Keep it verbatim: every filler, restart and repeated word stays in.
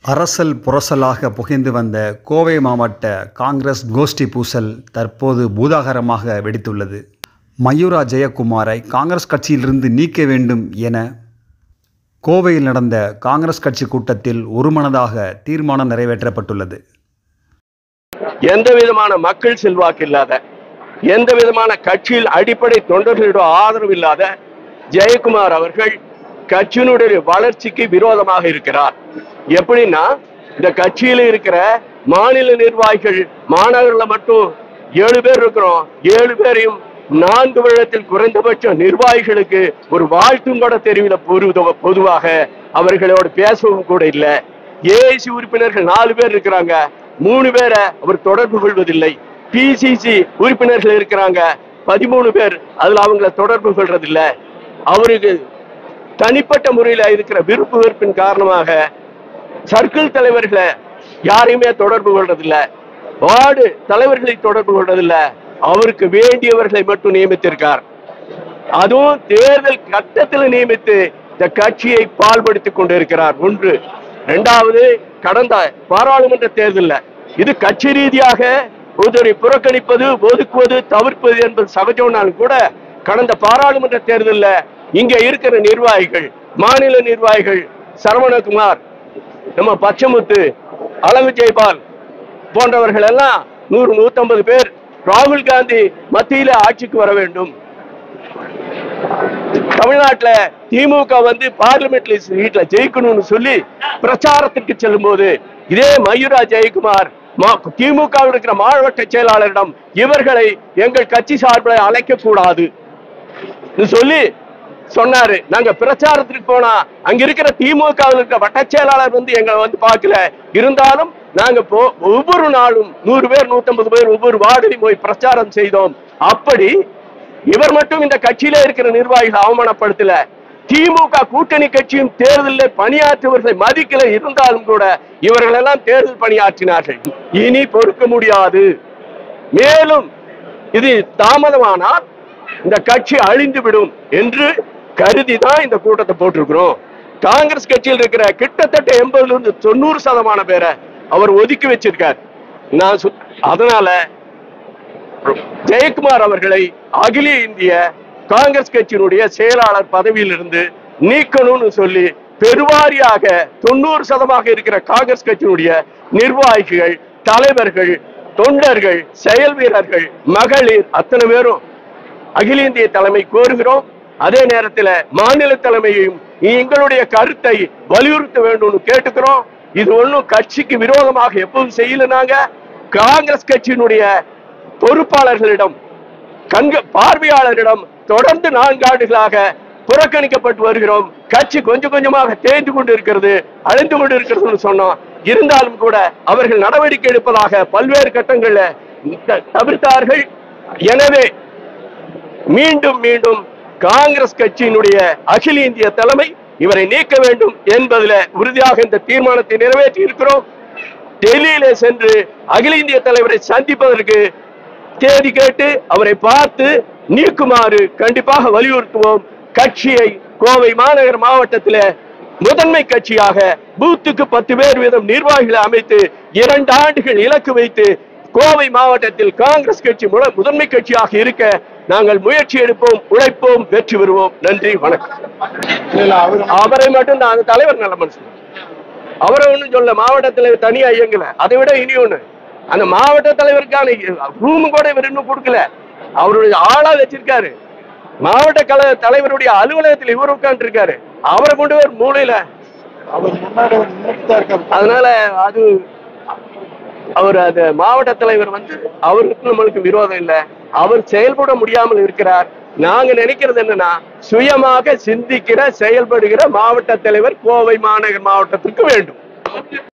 அரசல் புரசலாக புகைந்து வந்த கோவை மாவட்ட காங்கிரஸ் கோஷ்டி பூசல் தற்போது பூதாகரமாக வெடித்துள்ளது. மயூரா ஜெயக்குமாரை காங்கிரஸ் கட்சியிலிருந்து நீக்க வேண்டும் என கோவையில் நடந்த காங்கிரஸ் கட்சி கூட்டத்தில் ஒருமனதாக தீர்மானம் நிறைவேற்றப்பட்டுள்ளது. எந்த விதமான மக்கள் செல்வாக்கு இல்லாத, எந்த விதமான கட்சியில் அடிப்படை தொண்டர்களிடம் ஆதரவு இல்லாத ஜெயக்குமார் அவர்கள் கட்சியினுடைய வளர்ச்சிக்கு விரோதமாக இருக்கிறார். எப்படின்னா, இந்த கட்சியில இருக்கிற மாநில நிர்வாகிகள் மாநகரில் மட்டும் ஏழு பேர் இருக்கிறோம். ஏழு பேரையும் நான்கு வருடத்தில் குறைந்தபட்சம் நிர்வாகிகளுக்கு ஒரு வாழ்த்தும் கூட தெரிவில பொதுவாக அவர்களோடு பேசவும் கூட இல்லை. ஏஐசி உறுப்பினர்கள் நாலு பேர் இருக்கிறாங்க, மூணு பேரை அவர் தொடர்பு கொள்வதில்லை. பிசிசி உறுப்பினர்கள் இருக்கிறாங்க பதிமூணு பேர், அதுல அவங்கள தொடர்பு கொள்றதில்லை. அவருக்கு தனிப்பட்ட முறையில் இருக்கிற விருப்பு வெறுப்பின் காரணமாக சர்க்கிள் தலைவர்களை யாரையுமே தொடர்பு கொள்றதில்லை, வார்டு தலைவர்களை தொடர்பு கொள்றதில்லை. அவருக்கு வேண்டியவர்களை மட்டும் நியமித்திருக்கார். அதுவும் தேர்தல் கட்டத்தில் நியமித்து இந்த கட்சியை பால்படுத்திக் கொண்டிருக்கிறார். ஒன்று. இரண்டாவது, கடந்த பாராளுமன்ற தேர்தலில் இது கட்சி ரீதியாக ஒருவரை புறக்கணிப்பது, ஒதுக்குவது, தவிர்ப்பது என்பது சகஜம்னாலும் கூட கடந்த பாராளுமன்ற தேர்தலில் இங்க இருக்கிற நிர்வாகிகள், மாநில நிர்வாகிகள் சரவணகுமார், நம்ம பச்சமுத்து, அழகு ஜெய்பால் போன்றவர்கள் எல்லாம் நூறு நூத்தி ஐம்பது பேர் ராகுல் காந்தி மத்தியில ஆட்சிக்கு வர வேண்டும், தமிழ்நாட்டில் திமுக வந்து பார்லிமெண்ட்ல சீட்ல ஜெயிக்கணும்னு சொல்லி பிரச்சாரத்திற்கு செல்லும் போது இதே மயூரா ஜெயக்குமார் திமுக இருக்கிற மாவட்ட செயலாளரிடம் இவர்களை எங்கள் கட்சி சார்பில் அழைக்க கூடாது சொல்லி சொன்னாரு. நாங்க பிரச்சாரத்துக்கு போனா அங்க இருக்கிற திமுக இருக்கிற வட்ட செயலாளர் வந்து எங்களை வந்து பார்க்கல. இருந்தாலும் நாங்க போ ஒவ்வொரு நாளும் நூறு பேர் நூத்தி ஐம்பது பேர் ஒவ்வொரு வார்டிலும் போய் பிரச்சாரம் செய்தோம். அப்படி இவர் மட்டும் இந்த கட்சியில இருக்கிற நிர்வாகிகள் அவமானப்படுத்தல. திமுக கூட்டணி கட்சியும் தேர்தலில் பணியாற்றுவர்களை மதிக்கல. இருந்தாலும் கூட இவர்கள் எல்லாம் தேர்தல் பணியாற்றினார்கள். இனி பொறுக்க முடியாது. மேலும் இது தாமதமானால் இந்த கட்சி அழிந்துவிடும் என்று கருதிதான் இந்த கூட்டத்தை போட்டிருக்கிறோம். காங்கிரஸ் கட்சியில் இருக்கிற கிட்டத்தட்ட எண்பதுல இருந்து தொண்ணூறு சதமான பேரை அவர் ஒதுக்கி வச்சிருக்கார். நான் அதனால ஜெயக்குமார் அவர்களை அகில இந்திய காங்கிரஸ் கட்சியினுடைய செயலாளர் பதவியிலிருந்து நீக்கணும்னு சொல்லி பெருவாரியாக தொண்ணூறு சதமாக இருக்கிற காங்கிரஸ் கட்சியினுடைய நிர்வாகிகள், தலைவர்கள், தொண்டர்கள், செயல் வீரர்கள், மகளிர் அத்தனை பேரும் அகில இந்திய தலைமை கோருகிறோம். அதே நேரத்தில் மாநில தலைமையையும் எங்களுடைய கருத்தை வலியுறுத்த வேண்டும் கேட்டுக்கிறோம். இது ஒன்றும் கட்சிக்கு விரோதமாக எப்பவும் செய்யல. நாங்க காங்கிரஸ் கட்சியினுடைய பொறுப்பாளர்களிடம், கண்க பார்வையாளரிடம் தொடர்ந்து நான்கு ஆண்டுகளாக புறக்கணிக்கப்பட்டு வருகிறோம். கட்சி கொஞ்சம் கொஞ்சமாக தேய்ந்து கொண்டு இருக்கிறது, அழிந்து கொண்டு இருக்கிறது சொன்னோம். இருந்தாலும் கூட அவர்கள் நடவடிக்கை எடுப்பதாக பல்வேறு கட்டங்களில் தவிர்த்தார்கள். எனவே மீண்டும் மீண்டும் காங்கிரஸ் கட்சியினுடைய அகில இந்திய தலைமை இவரை நீக்க வேண்டும் என்பதில் உறுதியாக இந்த தீர்மானத்தை நிறைவேற்றி இருக்கிறோம். டெல்லியிலே சென்று அகில இந்திய தலைவரை சந்திப்பதற்கு தேதி கேட்டு அவரை பார்த்து நீக்குமாறு கண்டிப்பாக வலியுறுத்துவோம். கட்சியை கோவை மாநகர மாவட்டத்தில் முதன்மை கட்சியாக பூத்துக்கு பத்து பேர் வீதம் நிர்வாகிகளை அமைத்து இரண்டு ஆண்டுகள் இலக்கு வைத்து கோவை மாவட்டத்தில் காங்கிரஸ் கட்சி முதன்மை கட்சியாக இருக்க நாங்கள் முயற்சி எடுப்போம், உழைப்போம், வெற்றி பெறுவோம். நன்றி, வணக்கம். அவரை மட்டும் தான் அந்த தலைவர் நல்ல மனுஷன், அவரை ஒண்ணும் சொல்ல, மாவட்ட தலைவர் தனியா இயங்கல. அதை விட இனி ஒண்ணு, அந்த மாவட்ட தலைவருக்கான ரூம் கூட இவர் இன்னும் கொடுக்கல. அவருடைய ஆளா வச்சிருக்காரு. மாவட்ட கல தலைவருடைய அலுவலகத்தில் இவர் உட்கார்ந்து இருக்காரு. அவரை கொண்டு ஒரு மூலையில அவர் முன்னாடி. அதனால அது அவர் அந்த மாவட்ட தலைவர் வந்து அவருக்கு நம்மளுக்கு விரோதம் இல்லை. அவர் செயல்பட முடியாமல் இருக்கிறார். நாங்க நினைக்கிறது என்னன்னா, சுயமாக சிந்திக்கிற செயல்படுகிற மாவட்ட தலைவர் கோவை மாநகர் மாவட்டத்திற்கு வேண்டும்.